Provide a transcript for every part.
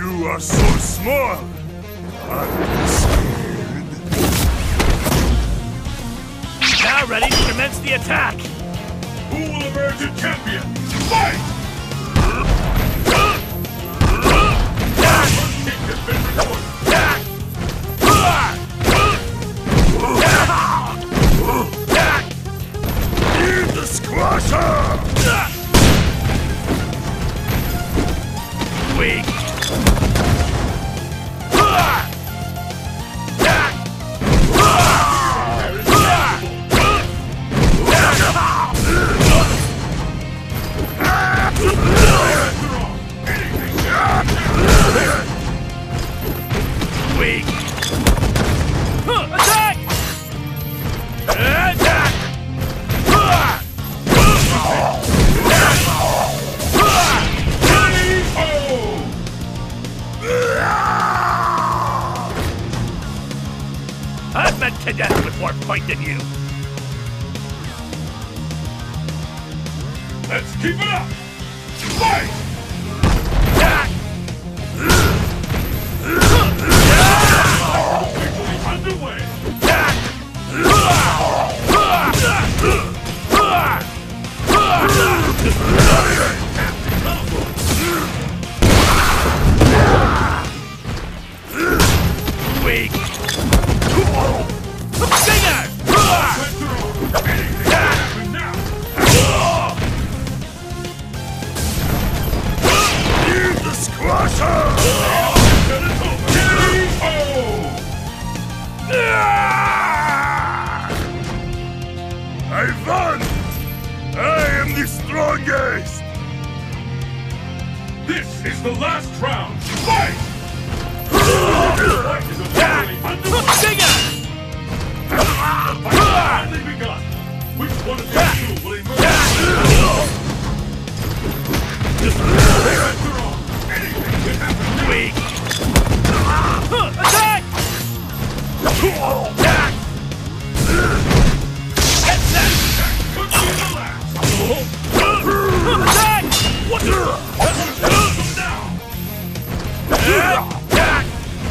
You are so small. I'm scared. Now ready to commence the attack. Who will emerge a champion? Fight! Kick has been recorded. Need the squasher! Weak. Weak. Attack! Attack! I've met cadets with more point than you. Let's keep it up! Fight! Attack! Underway! Weak. Stinger! Need the squasher! I won! I am the strongest! This is the last round! Fight! Fight is officially underway! Stinger! The fight has finally begun! Which one of these two will emerge? After all, anything can happen! Weak. Attack! Attack! Could be the last! Attack! What the? Now! Attack!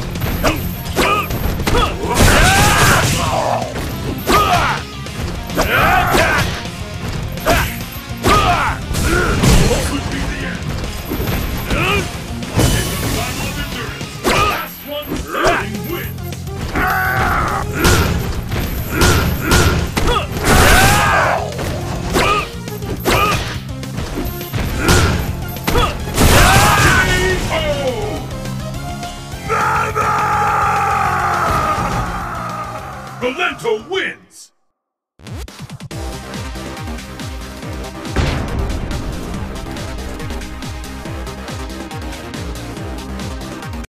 What could be the end? In the battle of endurance, the last one standing wins! Rolento wins!